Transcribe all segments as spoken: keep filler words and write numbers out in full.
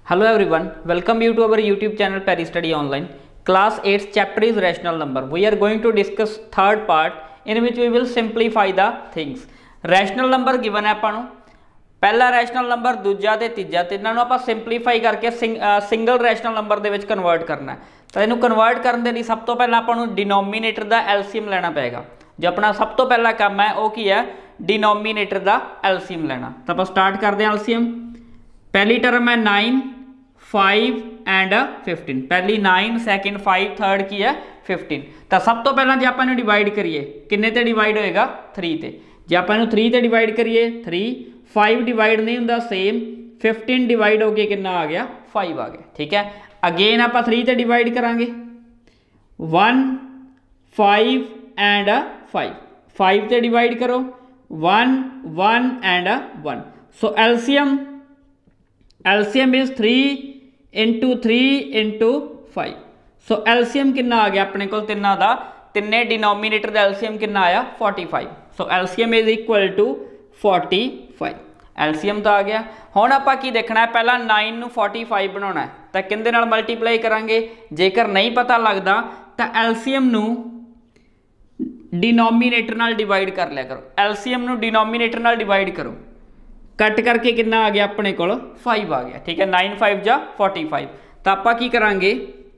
Hello everyone, welcome you to our YouTube channel Peri Study Online. Class eight chapter is rational number. We are going to discuss third part in which we will simplify the things. Rational number given है ਆਪਾਂ ਨੂੰ पहला rational number दूजा ते तीजा तिन्हां नूं आपां simplify करके सिंगल रैशनल नंबर दे विच कन्वर्ट करना है। तो इहनूं कन्वर्ट करन दे लई सब तो पहला आपां नूं डिनोमीनेटर दा एलसीएम लेना पेगा। जो अपना सब तो पहला काम है वो की है डिनोमीनेटर दा एलसीएम लेना। तो आपां स्टार्ट करते हैं एलसीएम। पहली टर्म है नाइन फाइव एंड फिफ्टीन। पहली नाइन सैकेंड फाइव थर्ड की है फिफ्टीन। तो सब तो पहला जो आपां डिवाइड करिए किन्ने ते डिवाइड होएगा थ्री ते। जे आपां थ्री ते डिवाइड करिए थ्री फाइव डिवाइड नहीं होंदा सेम फिफ्टीन डिवाइड हो के कितना आ गया फाइव आ गया। ठीक है अगेन आप थ्री ते डिवाइड करांगे one five and five five ते डिवाइड करो one one and one. So LCM LCM is three into three into five. So LCM कितना आ गया अपने को तिना का तिने डिनोमीनेटर का एलसीएम कितना आया forty five. So LCM is equal to forty five. LCM तो आ गया। हुण आपां की देखना है पहला नाइन नूं फोर्टी फाइव बनाना है तो किहदे नाल मल्टीप्लाई करांगे। जेकर नहीं पता लगता तो एलसीएम नूं डिनोमीनेटर नाल डिवाइड कर लिया करो। एलसीएम नूं डिनोमीनेटर नाल डिवाइड करो कट करके कितना आ गया अपने को फाइव आ गया। ठीक है नाइन फाइव जा फोर्टी फाइव। तो आपां की करांगे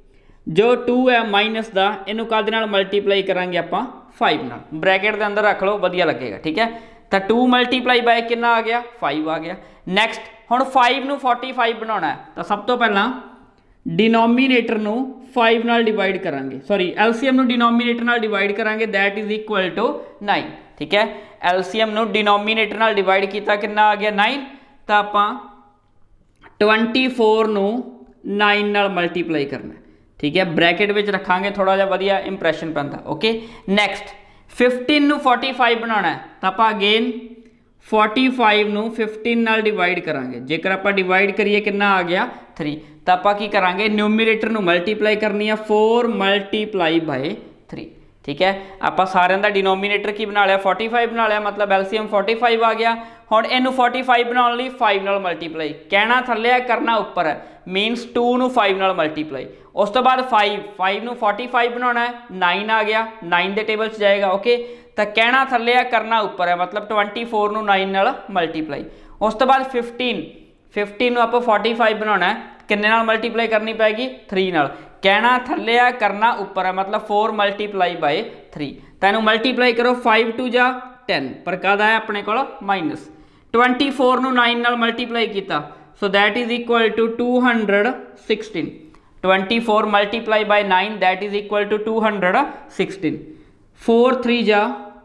जो टू है माइनस का इनू कद नाल मल्टीप्लाई करांगे आपां फाइव नाल। ब्रैकेट के अंदर रख लो वधिया लगेगा। ठीक है तो टू मल्टीप्लाई बाय कितना आ गया फाइव आ गया। नैक्सट हुण फाइव नूं फोर्टी फाइव बनाना है तो सब तो पहला डिनोमीनेटर नूं फाइव नाल डिवाइड करांगे सॉरी एलसीएम नूं डिनोमीनेटर नाल डिवाइड करांगे that is equal to nine. ठीक है एलसीएम नूं डिनोमीनेटर नाल डिवाइड किया कितना आ गया नाइन। तो आपां ट्वेंटी फोर नूं नाइन नाल मल्टीप्लाई करना। ठीक है ब्रैकेट विच रखांगे थोड़ा जिहा वधिया इंप्रैशन पैंदा। ओके नैक्सट फिफ्टीन नूं फोर्टी फाइव बनाना है तो आप अगेन फोर्टी फाइव नूं फिफ्टीन नाल डिवाइड करांगे। जेकर आप डिवाइड करिए कितना आ गया थ्री। तो आप की करांगे न्यूमीरेटर नूं मल्टीप्लाई करनी है फोर मल्टीप्लाई बाय थ्री। ठीक है आप सारिਆਂ ਦਾ डिनोमीनेटर की बना लिया फोर्टी फाइव बना लिया मतलब एलसीएम फोर्टी फाइव आ गया। हुण इनू फोर्टी फाइव बनाने लई फाइव नाल मल्टीप्लाई कहना थल्ले है करना उपर है मीनस टू नू फाइव नाल मल्टीप्लाई। उस तो बाद फाइव फाइव नू फोर्टी फाइव बनाना है नाइन आ गया नाइन के टेबल च जाएगा। ओके तो कहना थल्ले है करना उपर है मतलब ट्वेंटी फोर नू नाइन नाल मल्टीप्लाई। उस तो बाद फिफ्टीन फिफ्टीन नू आपां फोर्टी फाइव बनाना है किन्ने नाल मल्टीप्लाई करनी पैगी थ्री नाल। कहना थल्ले है करना उपर है मतलब फोर मल्टीप्लाई बाय थ्री। तो इनू मल्टीप्लाई करो फाइव टू जा टेन पर कद आया अपने को माइनस ट्वेंटी फोर नू नाइन नाल मल्टीप्लाई किया so that is equal to two hundred sixteen. Twenty four multiply by nine that is equal to two hundred sixteen. Four three जा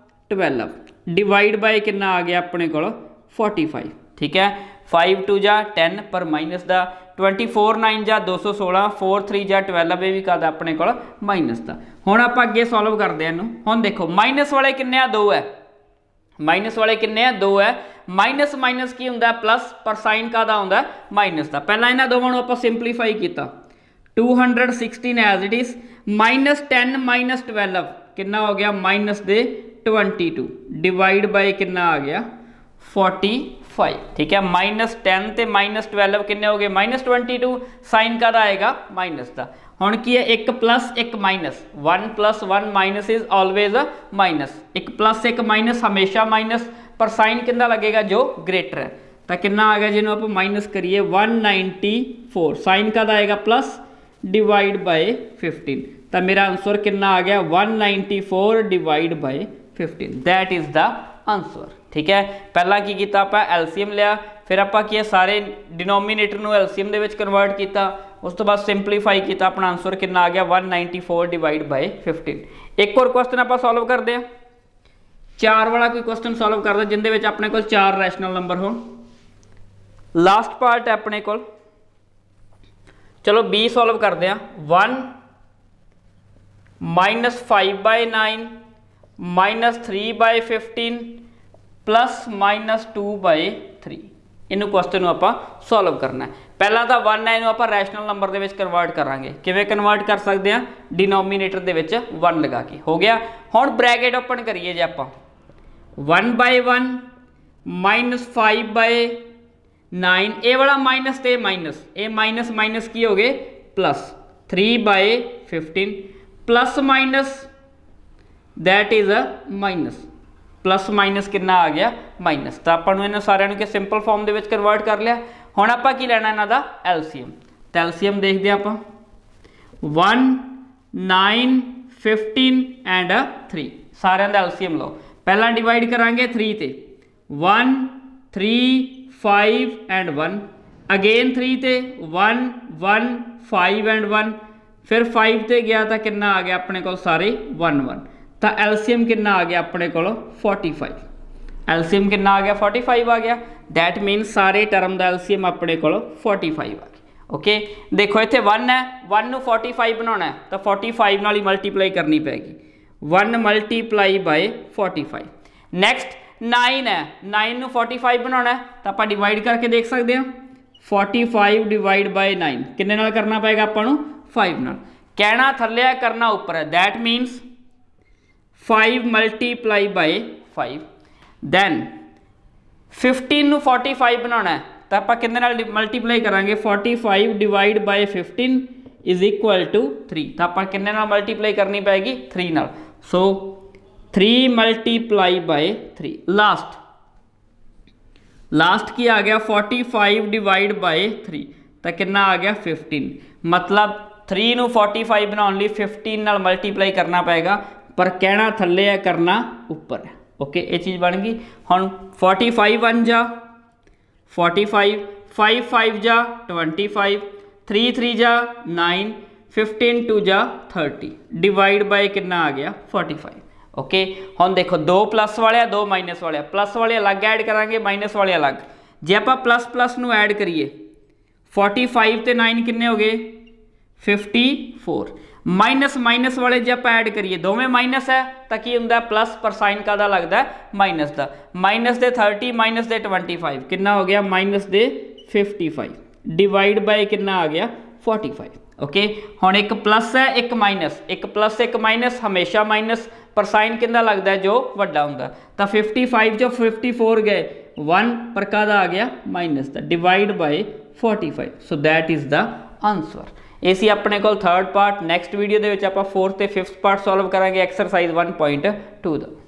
ट्वेल्व डिवाइड बाय कितना आ गया अपने को फोर्टी फाइव। ठीक है फाइव टू जा टेन पर माइनस का ट्वेंटी फोर नाइन जा दो सौ सोलह फोर थ्री जा ट्वेल्व ये भी कद अपने को माइनस का। हुण आप अगे सॉल्व करते हैं। हुण देखो माइनस वाले किन्ने आ दो है माइनस वाले किन्ने आ दो है। माइनस माइनस की हुंदा प्लस पर साइन का आउंदा माइनस का। पहला इन्हां दोवां नूं आपां सिंपलीफाई किया two hundred sixteen as it is minus ten minus twelve कितना हो गया माइनस दे ट्वेंटी टू डिवाइड बाय कितना आ गया फोर्टी फाइव। ठीक है माइनस टेन ते माइनस ट्वेल्व किन्ने हो गए माइनस ट्वेंटी टू साइन का आएगा माइनस का। हुण की है एक प्लस एक minus one plus one minus is always a minus. एक प्लस एक माइनस हमेशा माइनस पर साइन कितना लगेगा जो ग्रेटर है। तो कितना आ गया जिन्हों आप माइनस करिए वन नाइनटी फोर साइन का आएगा प्लस डिवाइड बाय फिफ्टीन। तो मेरा आंसर कितना आ गया one ninety four divide by fifteen that is the answer. ठीक है पहला की किया आप एलसीएम लिया फिर आप किया सारे डिनोमीनेटर नूं एलसीएम दे विच कन्वर्ट किया उस तो बाद सिंपलीफाई किया अपना आंसर कितना आ गया one ninety four divide by fifteen. एक और क्वेश्चन आप सॉल्व करते हैं चार वाला कोई क्वेश्चन सॉल्व करते जिंदे विच अपने को चार रैशनल नंबर हो। लास्ट पार्ट है अपने को चलो बी सॉल्व करते हैं one minus five by nine minus three by fifteen plus minus two by three. इनू क्वेश्चन आप सॉल्व करना है। पहला तो वन है इनू आप रैशनल नंबर के कन्वर्ट करांगे किवें कन्वर्ट कर सकते हैं डिनोमीनेटर दे विच वन लगा के हो गया। हुण ब्रैकेट ओपन करिए जे आप one by one minus five by nine, ए वाला माइनस ते माइनस, ए माइनस माइनस की हो गए plus, three by fifteen plus minus that is a minus, plus minus कितना आ गया माइनस। तो आपको इन्होंने सारे के सिंपल फॉर्म के कन्वर्ट कर लिया। हुण आपां की लैना इन्हां दा एलसीएम, तो एलसीएम देखते हैं आप one nine fifteen and three, सारे का एलसीएम लो। पहला डिवाइड करांगे थ्री ते, one three five and one, again three ते one one five and one, फिर फाइव ते गया तो कितना आ गया अपने को सारे वन वन, तो एलसीएम कितना आ गया अपने को फोर्टी फाइव, एलसीएम कितना आ गया फोर्टी फाइव आ गया। दैट मीनस सारे टर्म का एलसीएम अपने को फोर्टी फाइव आ गया। ओके देखो इतने वन है, वन नू फोर्टी फाइव बनाना है तो फोर्टी फाइव नाल ही मल्टीप्लाई करनी पैगी, one multiply by forty five. Next nine है, नाइन नू फोर्टी फाइव बनाना है तो आप डिवाइड करके देख सकते हैं, forty five divide by nine किन्ने नाल करना पेगा आपां फाइव नाल, कहना थल्ले है करना उपर है, that means five multiply by five. Then fifteen नू फोर्टी फाइव बनाना है तो आप कितने नाल मल्टीप्लाई करांगे, forty five divide by fifteen is equal to three, तो आप कितने नाल मल्टीप्लाई करनी पैगी थ्री नाल, so three multiply by three. Last last की आ गया forty five divide by three तो कितना आ गया फिफ्टीन, मतलब थ्री नू फोर्टी फाइव बनाने लिए फिफ्टीन नाल मल्टीप्लाई करना पेगा, पर कहना थल्ले है करना उपर है। ओके ये चीज़ बन गई। हुण फोर्टी फाइव वन जा फोर्टी फाइव, फाइव फाइव जा ट्वेंटी फाइव, थ्री थ्री जा नाइन, फिफ्टीन टू जा थर्टी, डिवाइड बाय कितना आ गया फोर्टी फाइव। ओके हुण देखो दो प्लस वाले दो माइनस वाले, प्लस वाले अलग ऐड करांगे माइनस वाले अलग, जे आप प्लस प्लस नू ऐड करिए फोर्टी फाइव ते नाइन किन्ने हो गए फिफ्टी फोर, माइनस माइनस वाले जो आप ऐड करिए दोवें माइनस है तो की होंगे प्लस, पर साइन का लगता है माइनस का, माइनस दे थर्टी माइनस दे ट्वेंटी फाइव कितना हो गया माइनस दे फिफ्टी फाइव, डिवाइड बाय कितना आ गया फोर्टी फाइव। ओके हुण एक प्लस है एक माइनस, एक प्लस एक माइनस हमेशा माइनस, पर साइन कितना लगता है जो वड्डा हुंदा, तो फिफ्टी फाइव जो फिफ्टी फोर गए वन, पर का आ गया माइनस का, divide by forty five, so that is the answer. ये सी अपने को थर्ड पार्ट। नैक्सट वीडियो के आप फोर्थ ते फिफ्थ पार्ट सॉल्व करांगे एक्सरसाइज वन पॉइंट टू का।